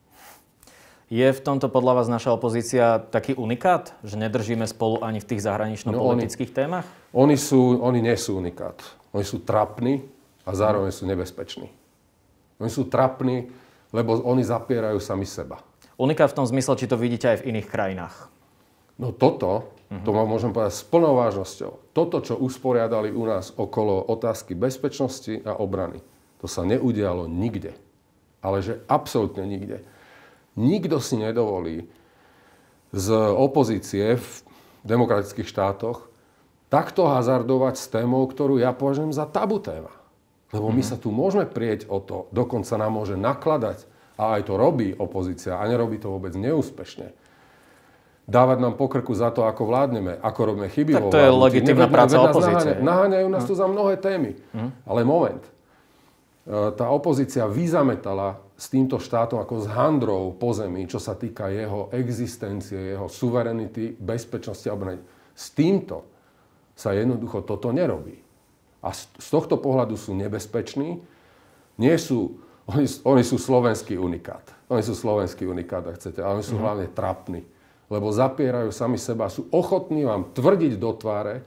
Je v tomto podľa vás naša opozícia taký unikát, že nedržíme spolu ani v tých zahranično-politických no oni, témach? Oni, sú, oni nie sú unikát. Oni sú trapní a zároveň sú nebezpeční. Oni sú trapní, lebo oni zapierajú sami seba. Unikát v tom zmysle, či to vidíte aj v iných krajinách? No toto, uh-huh. to môžem povedať s plnou vážnosťou. Toto, čo usporiadali u nás okolo otázky bezpečnosti a obrany, to sa neudialo nikde. Ale že absolútne nikde. Nikto si nedovolí z opozície v demokratických štátoch takto hazardovať s témou, ktorú ja považujem za tabu téma. Lebo my sa tu môžeme prieť o to, dokonca nám môže nakladať, a aj to robí opozícia, a nerobí to vôbec neúspešne. Dávať nám po krku za to, ako vládneme, ako robíme chyby vo vládnutí. Tak to je legitímna práca opozície. Naháňajú, naháňajú nás tu za mnohé témy. Mm. Ale moment. Tá opozícia vyzametala s týmto štátom ako s handrou po zemi, čo sa týka jeho existencie, jeho suverenity, bezpečnosti a obrany. S týmto sa jednoducho toto nerobí. A z tohto pohľadu sú nebezpeční. Nie sú, oni, oni sú slovenský unikát. Oni sú slovenský unikát, ak chcete, ale oni sú mm. hlavne trapní. Lebo zapierajú sami seba, sú ochotní vám tvrdiť do tváre,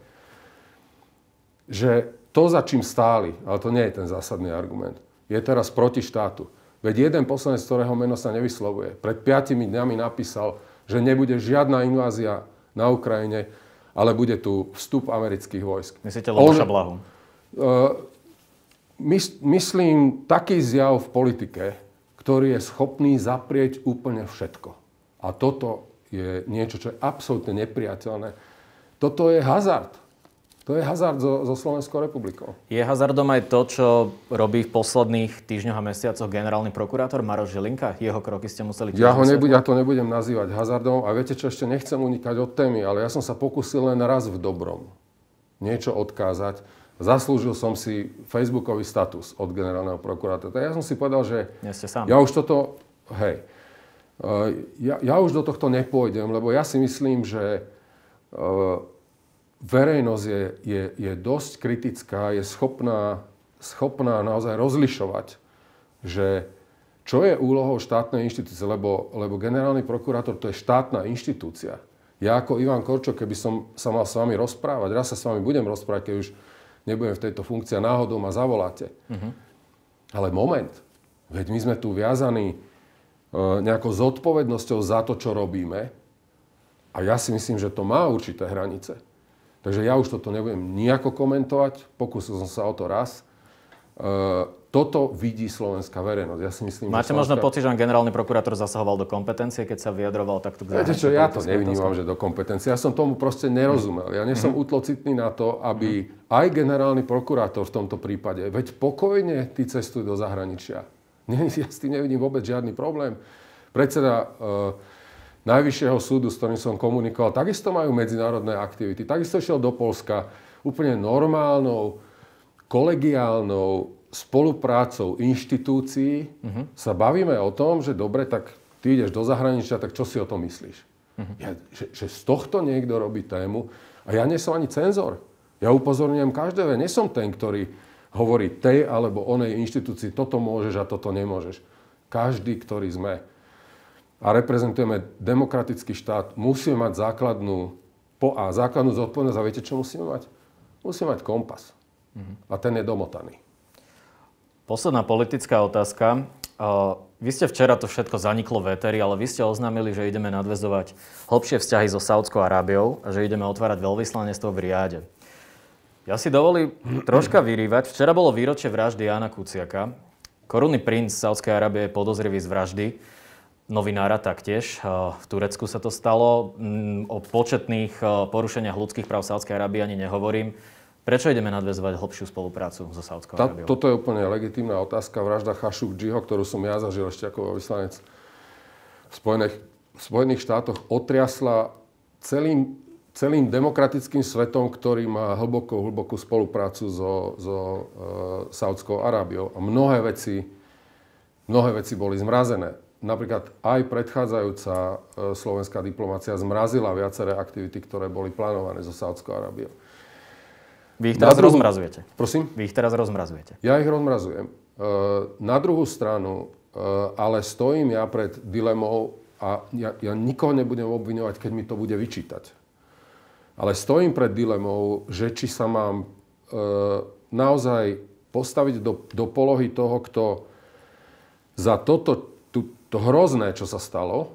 že to, za čím stáli, ale to nie je ten zásadný argument, je teraz proti štátu. Veď jeden poslanec, ktorého meno sa nevyslovuje, pred piatimi dňami napísal, že nebude žiadna invázia na Ukrajine, ale bude tu vstup amerických vojsk. Myslíte Ľuboša Blahu? Uh, mys- myslím taký zjav v politike, ktorý je schopný zaprieť úplne všetko. A toto je niečo, čo je absolútne nepriateľné. Toto je hazard. To je hazard so, so Slovenskou republikou. Je hazardom aj to, čo robí v posledných týždňoch a mesiacoch generálny prokurátor Maroš Žilinka? Jeho kroky ste museli tiež ja ho nebuď, ja to nebudem nazývať hazardom. A viete čo, ešte nechcem unikať od témy, ale ja som sa pokúsil len raz v dobrom niečo odkázať. Zaslúžil som si facebookový status od generálneho prokurátora. Ja som si povedal, že Nie ste sám. ja už toto... Hej. Ja, ja už do tohto nepôjdem, lebo ja si myslím, že... Uh, verejnosť je, je, je dosť kritická, je schopná, schopná naozaj rozlišovať, že čo je úlohou štátnej inštitúcie, lebo, lebo generálny prokurátor to je štátna inštitúcia. Ja ako Ivan Korčok, keby som sa mal s vami rozprávať, raz sa s vami budem rozprávať, keď už nebudem v tejto funkcii a náhodou ma zavoláte. Uh-huh. Ale moment, veď my sme tu viazaní e, nejakou zodpovednosťou za to, čo robíme a ja si myslím, že to má určité hranice. Takže ja už toto nebudem nejako komentovať, pokúsil som sa o to raz. E, toto vidí slovenská verejnosť. Ja si myslím, Máte že možno pocit, že generálny prokurátor zasahoval do kompetencie, keď sa vyjadroval takto k zahraničnej politickej? Ja to nevnímam, že do kompetencie. Ja som tomu proste nerozumel. Ja nie som mm-hmm. útlocitný na to, aby mm-hmm. aj generálny prokurátor v tomto prípade, veď pokojne ty cestuj do zahraničia. Ja s tým nevidím vôbec žiadny problém. predseda e, Najvyššieho súdu, s ktorým som komunikoval, takisto majú medzinárodné aktivity. Takisto šiel do Poľska úplne normálnou, kolegiálnou spoluprácou inštitúcií. Uh-huh. Sa bavíme o tom, že dobre, tak ty ideš do zahraničia, tak čo si o tom myslíš? Uh-huh. Ja, že, že z tohto niekto robí tému a ja nie som ani cenzor. Ja upozorňujem každého, nie som ten, ktorý hovorí tej alebo onej inštitúcii, toto môžeš a toto nemôžeš. Každý, ktorý sme a reprezentujeme demokratický štát, musíme mať základnú, po A, základnú zodpovednosť. A viete, čo musíme mať? Musíme mať kompas. Mm-hmm. A ten je domotaný. Posledná politická otázka. Uh, vy ste včera, to všetko zaniklo v éteri, ale vy ste oznámili, že ideme nadväzovať hlbšie vzťahy so Saudskou Arábiou a že ideme otvárať veľvyslanectvo v Riáde. Ja si dovolím troška vyrývať. Včera bolo výročie vraždy Jána Kuciaka. Korunný princ Saudskej Arábie je podozrivý z vraždy novinára taktiež. V Turecku sa to stalo. O početných porušeniach ľudských práv Saudskej Arábie ani nehovorím. Prečo ideme nadväzovať hlbšiu spoluprácu so Saudskou Arábiou? Toto je úplne legitímna otázka. Vražda Chašukdžiho, ktorú som ja zažil ešte ako vyslanec v Spojených, v Spojených štátoch, otriasla celým, celým demokratickým svetom, ktorý má hlbokú, hlbokú spoluprácu so, so uh, Saudskou Arábiou. A mnohé veci, mnohé veci boli zmrazené. Napríklad aj predchádzajúca uh, slovenská diplomácia zmrazila viaceré aktivity, ktoré boli plánované so Saudskou Arábiou. Vy ich teraz druhú... rozmrazujete. Prosím? Vy ich teraz rozmrazujete. Ja ich rozmrazujem. Uh, na druhú stranu, uh, ale stojím ja pred dilemou a ja, ja nikoho nebudem obviňovať, keď mi to bude vyčítať. Ale stojím pred dilemou, že či sa mám uh, naozaj postaviť do, do polohy toho, kto za toto, tu, to hrozné, čo sa stalo,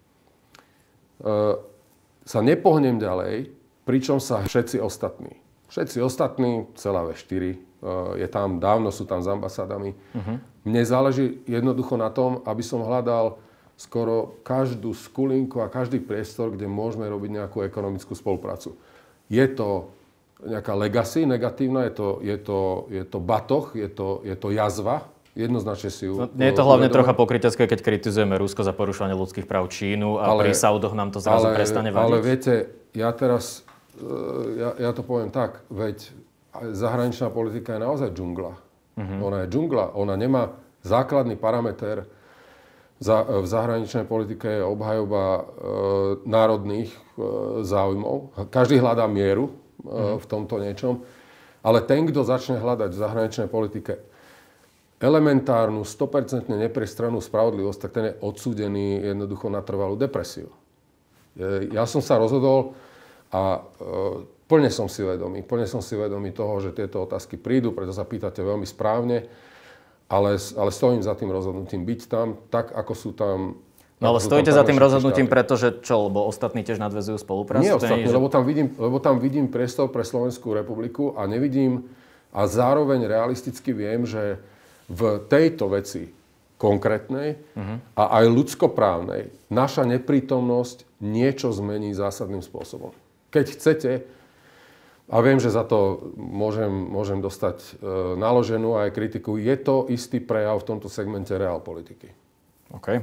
uh, sa nepohnem ďalej, pričom sa všetci ostatní. Všetci ostatní, celá vé štyri, je tam, dávno sú tam s ambasádami. Uh-huh. Mne záleží jednoducho na tom, aby som hľadal skoro každú skulinku a každý priestor, kde môžeme robiť nejakú ekonomickú spoluprácu. Je to nejaká legacy negatívna, je to, je to, je to batoh, je to, je to jazva. Jednoznačne si ju... No, nie je to hlavne uvedome. Trocha pokrytecké, keď kritizujeme Rusko za porušovanie ľudských práv, Čínu a ale, pri Saudoch nám to zrazu ale, prestane vadiť. Ale viete, ja teraz... Ja, ja to poviem tak, veď zahraničná politika je naozaj džungla. Uh-huh. Ona je džungla, ona nemá základný parameter. Za, v zahraničnej politike je obhajoba e, národných e, záujmov. Každý hľadá mieru e, uh-huh. v tomto niečom. Ale ten, kto začne hľadať v zahraničnej politike elementárnu, sto percent nepriestrannú spravodlivosť, tak ten je odsúdený jednoducho na trvalú depresiu. E, ja som sa rozhodol a e, plne som si vedomý, plne som si vedomý toho, že tieto otázky prídu, preto sa pýtate veľmi správne, ale, ale stojím za tým rozhodnutím byť tam, tak ako sú tam... No ale stojíte za tým rozhodnutím, pretože čo, lebo ostatní tiež nadväzujú spoluprácu? Nie ostatní, lebo tam vidím, lebo tam vidím priestor pre Slovenskú republiku a nevidím, a zároveň realisticky viem, že v tejto veci konkrétnej uh-huh. a aj ľudskoprávnej naša neprítomnosť niečo zmení zásadným spôsobom. Keď chcete, a viem, že za to môžem, môžem dostať e, naloženú aj kritiku, je to istý prejav v tomto segmente realpolitiky. OK.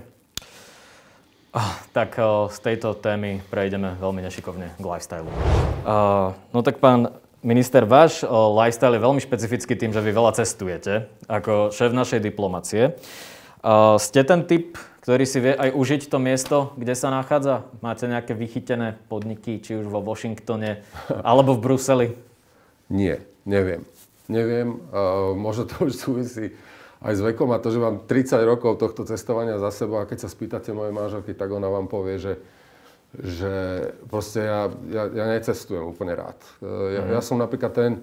Ah, tak uh, z tejto témy prejdeme veľmi nešikovne k lifestyle. Uh, no tak pán minister, váš uh, lifestyle je veľmi špecifický tým, že vy veľa cestujete ako šéf našej diplomacie. Uh, ste ten typ, ktorý si vie aj užiť to miesto, kde sa nachádza? Máte nejaké vychytené podniky, či už vo Washingtone, alebo v Bruseli? Nie, neviem. Neviem. Uh, možno to už súvisí aj s vekom a to, že mám tridsať rokov tohto cestovania za sebou a keď sa spýtate mojej manželky, tak ona vám povie, že, že proste ja, ja, ja necestujem úplne rád. Uh, ja, mm. ja som napríklad ten,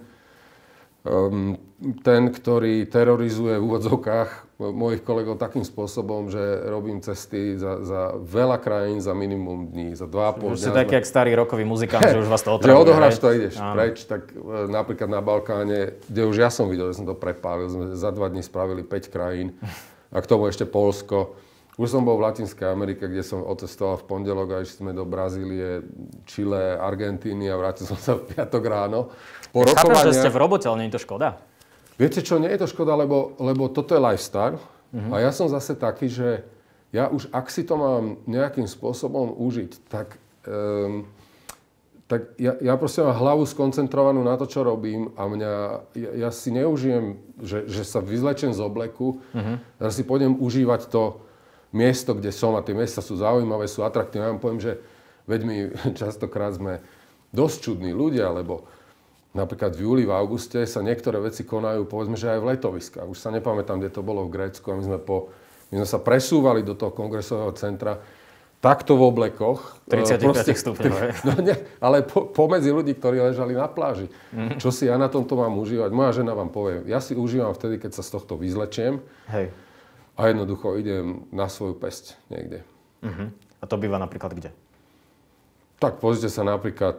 um, ten, ktorý terorizuje v úvodzovkách mojich kolegov takým spôsobom, že robím cesty za, za veľa krajín za minimum dní, za dva a pol dňa. Už ste taký, jak starý rokový muzikant, že už vás to otravuje. Že odohráš to a ideš áno. preč, tak e, napríklad na Balkáne, kde už ja som videl, že som to prepálil, sme za dva dní spravili päť krajín a k tomu ešte Poľsko. Už som bol v Latinskej Amerike, kde som odcestoval v pondelok a išli sme do Brazílie, Čile, Argentíny a vrátil som sa v piatok ráno. Po ja rokovaniach... Chápem, že ste v robote, ale nie je to škoda? Viete čo, nie je to škoda, lebo, lebo toto je lifestyle. Uh-huh. A ja som zase taký, že ja už, ak si to mám nejakým spôsobom užiť, tak, um, tak ja, ja proste mám hlavu skoncentrovanú na to, čo robím a mňa, ja, ja si neužijem, že, že sa vyzlečem z obleku, uh-huh. ja si pôjdem užívať to miesto, kde som a tie miesta sú zaujímavé, sú atraktívne. Ja vám poviem, že veď my častokrát sme dosť čudní ľudia, lebo napríklad v júli, v auguste sa niektoré veci konajú, povedzme, že aj v letoviskách. Už sa nepamätám, kde to bolo v Grécku a my sme po My sme sa presúvali do toho kongresového centra takto v oblekoch. tridsaťpäť stupňov. No nie, ale po, pomedzi ľudí, ktorí ležali na pláži. Mm-hmm. Čo si ja na tomto mám užívať? Moja žena vám povie, ja si užívam vtedy, keď sa z tohto vyzlečiem. Hej. A jednoducho idem na svoju pesť niekde. Uh-huh. A to býva napríklad kde? Tak pozrite sa napríklad...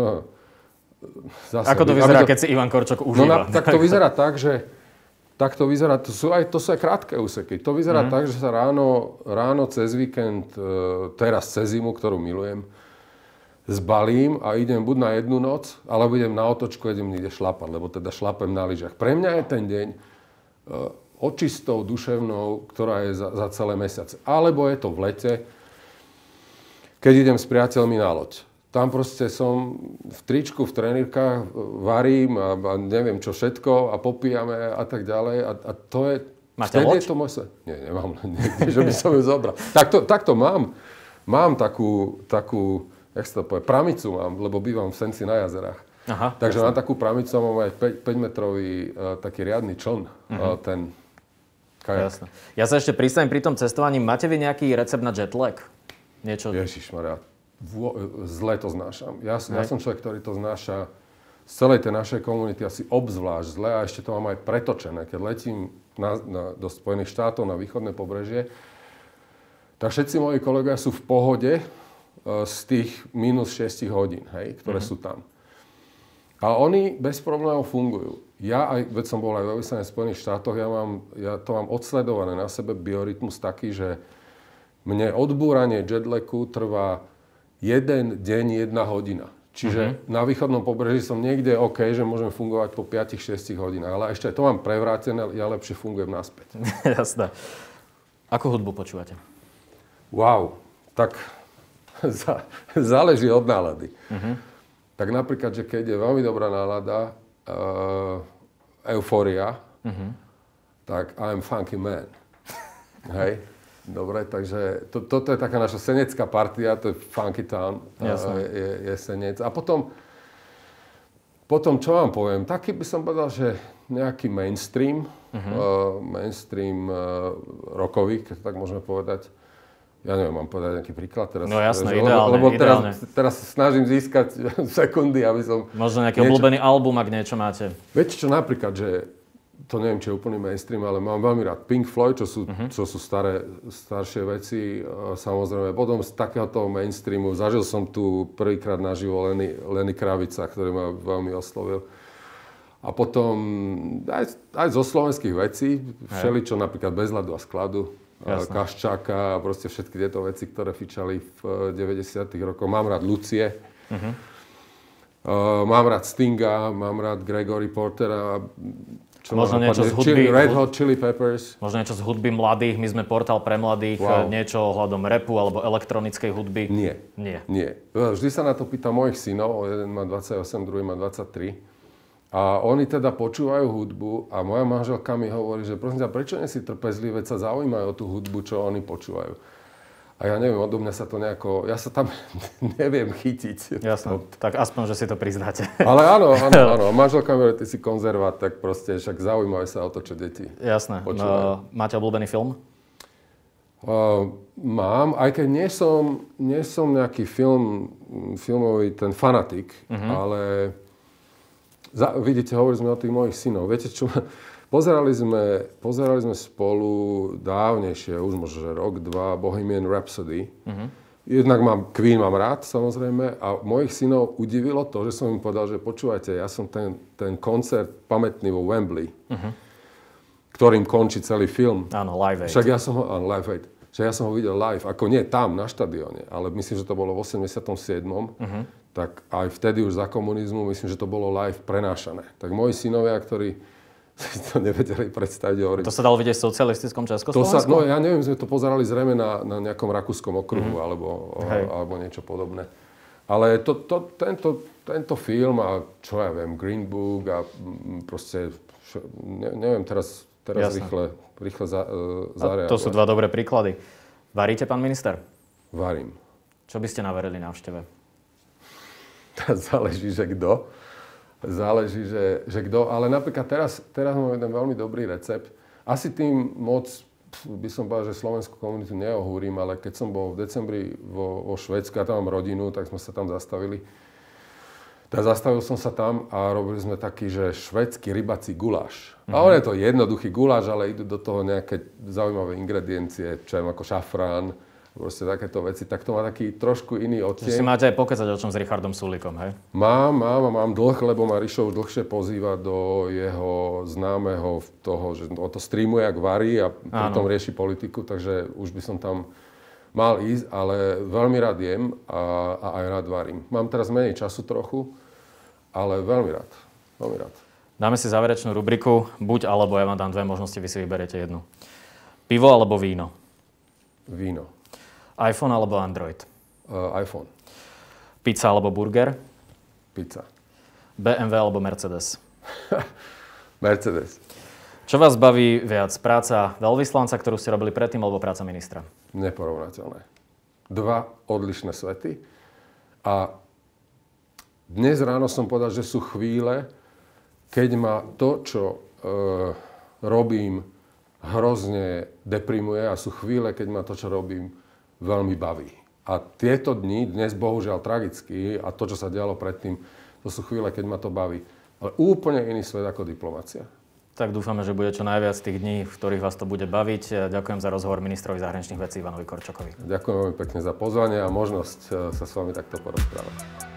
Zase, Ako to vyzerá, to, keď si Ivan Korčok užíva? No na, tak to vyzerá tak, že Tak to vyzerá, to sú aj, to sú aj krátke úseky. To vyzerá mm. tak, že sa ráno, ráno cez víkend, teraz cez zimu, ktorú milujem, zbalím a idem buď na jednu noc, alebo idem na otočku, idem niekde šlapať, lebo teda šlapem na lyžach. Pre mňa je ten deň očistou, duševnou, ktorá je za, za celé mesiace. Alebo je to v lete, keď idem s priateľmi na loď. Tam proste som v tričku, v trenírkach, varím a, a neviem čo všetko a popíjame a tak ďalej. A, a to je... Máte loď? Je to môj svet. Nie, nemám. Nie, že by som ju zobral. Takto, takto mám. Mám takú, takú, jak sa to povie, pramicu mám, lebo bývam v Senci na jazerách. Aha, Takže jasne. Mám takú pramicu, mám aj päťmetrový uh, taký riadny čln. Uh-huh. Uh, ten kajak. Jasne. Ja sa ešte pristavím pri tom cestovaní. Máte vy nejaký recept na jetlag? Niečo? Ježišmaria. Zle to znášam. Ja, ja som človek, ktorý to znáša z celej tej našej komunity asi obzvlášť zle a ešte to mám aj pretočené. Keď letím na, na, do Spojených štátov na východné pobrežie, tak všetci moji kolegovia sú v pohode uh, z tých minus šesť hodín, hej, ktoré mm-hmm. sú tam. A oni bez problémov fungujú. Ja aj, veď som bol aj vo vyslaní v Spojených štátoch, ja, mám, ja to mám odsledované na sebe biorytmus taký, že mne odbúranie jetlagu trvá jeden deň, jedna hodina. Čiže uh-huh. na východnom pobreží som niekde OK, že môžem fungovať po päť až šesť hodinách. Ale ešte aj to mám prevrátené, ja lepšie fungujem naspäť. Jasné. Ako hudbu počúvate? Wow. Tak za, záleží od nálady. Uh-huh. Tak napríklad, že keď je veľmi dobrá nálada, uh, eufória, uh-huh. tak I'm funky man. Hej? Dobre, takže to, toto je taká naša senecká partia, to je Funky Town, je, je senec. A potom, potom, čo vám poviem, taký by som povedal, že nejaký mainstream, uh-huh. uh, mainstream uh, rockový, keď tak môžeme povedať. Ja neviem, mám povedať nejaký príklad teraz. No jasné, že, ideálne. Lebo teraz, ideálne. teraz snažím získať sekundy, aby som... Možno nejaký niečo... obľúbený album, ak niečo máte. Viete čo, napríklad, že to neviem, či je úplný mainstream, ale mám veľmi rád Pink Floyd, čo sú, uh-huh. čo sú staré, staršie veci, samozrejme. Potom z takéhoto mainstreamu zažil som tu prvýkrát naživo Lenny, Lenny Kravica, ktorý ma veľmi oslovil. A potom aj, aj zo slovenských vecí, všeličo, napríklad Bez ľadu a skladu, Jasne. Kaščáka a proste všetky tieto veci, ktoré fičali v deväťdesiatych rokoch. Mám rád Lucie, uh-huh. uh, mám rád Stinga, mám rád Gregory Portera. Čo možno niečo z hudby, Red Hot Chili Peppers. Možno niečo z hudby mladých. My sme portál pre mladých. Wow. Niečo ohľadom rapu alebo elektronickej hudby. Nie. Nie. Nie. Vždy sa na to pýtam mojich synov. Jeden má dvadsaťosem, druhý má dvadsaťtri. A oni teda počúvajú hudbu a moja manželka mi hovorí, že prosím ťa, prečo nie si trpezlivý, veď sa zaujímajú o tú hudbu, čo oni počúvajú. A ja neviem, odo mňa sa to nejako... Ja sa tam neviem chytiť. Jasné, tak aspoň, že si to priznáte. Ale áno, áno, áno. Manželka mi hovorí, ty si konzervát, tak proste však zaujímavé sa o to, čo deti Jasné. počúvajú. No, máte obľúbený film? Uh, mám, aj keď nie som, nie som nejaký film, filmový ten fanatik, uh-huh. ale za, vidíte, hovorili sme o tých mojich synov. Viete čo... Pozerali sme, pozerali sme spolu dávnejšie, už možno že rok, dva, Bohemian Rhapsody. Uh-huh. Jednak mám, Queen mám rád, samozrejme, a mojich synov udivilo to, že som im povedal, že počúvajte, ja som ten, ten koncert pamätný vo Wembley, uh-huh. ktorým končí celý film. Áno, Live Aid. Však ja som ho, áno, Live Aid. Však ja som ho videl live, ako nie tam, na štadióne, ale myslím, že to bolo v osemdesiatom siedmom Uh-huh. Tak aj vtedy už za komunizmu, myslím, že to bolo live prenášané. Tak moji synovia, ktorí si to nevedeli predstaviť. Hovoriť. To sa dalo vidieť v socialistickom Československu? To sa, no ja neviem, sme to pozerali zrejme na, na nejakom rakúskom okruhu mm. alebo, alebo niečo podobné. Ale to, to, tento, tento film a čo ja viem, Green Book a proste, ne, neviem teraz, teraz rýchle, rýchle za, uh, zareagovať. To sú dva dobré príklady. Varíte, pán minister? Varím. Čo by ste naverili návšteve? Záleží, že kto. Záleží, že, že kto. Ale napríklad teraz, teraz mám jeden veľmi dobrý recept. Asi tým moc, by som povedal, že slovenskú komunitu neohúrim, ale keď som bol v decembri vo, vo Švédsku, ja tam mám rodinu, tak sme sa tam zastavili. Tak zastavil som sa tam a robili sme taký, že švédsky rybací guláš. Mm-hmm. A on je to jednoduchý guláš, ale idú do toho nejaké zaujímavé ingrediencie, čo je ako šafrán, proste takéto veci, tak to má taký trošku iný odtieň. Čiže si máte aj pokazať o čom s Richardom Sulíkom, hej? Mám, mám a mám dlh, lebo ma Rišo už dlhšie pozýva do jeho známeho toho, že o to streamuje, jak varí a pritom rieši politiku, takže už by som tam mal ísť, ale veľmi rád jem a, a aj rád varím. Mám teraz menej času trochu, ale veľmi rád, veľmi rád. Dáme si záverečnú rubriku, buď alebo, ja vám dám dve možnosti, vy si vyberiete jednu. Pivo alebo víno? Víno. iPhone alebo Android? Uh, iPhone. Pizza alebo burger? Pizza. bé em vé alebo Mercedes? Mercedes. Čo vás baví viac? Práca veľvyslanca, ktorú ste robili predtým, alebo práca ministra? Neporovnateľné. Dva odlišné svety. A dnes ráno som povedal, že sú chvíle, keď ma to, čo e, robím, hrozne deprimuje a sú chvíle, keď ma to, čo robím, veľmi baví. A tieto dni, dnes bohužiaľ tragicky, a to, čo sa dialo predtým, to sú chvíle, keď ma to baví. Ale úplne iný svet ako diplomacia. Tak dúfame, že bude čo najviac tých dní, v ktorých vás to bude baviť. Ďakujem za rozhovor ministrovi zahraničných vecí Ivanovi Korčokovi. Ďakujem veľmi pekne za pozvanie a možnosť sa s vami takto porozprávať.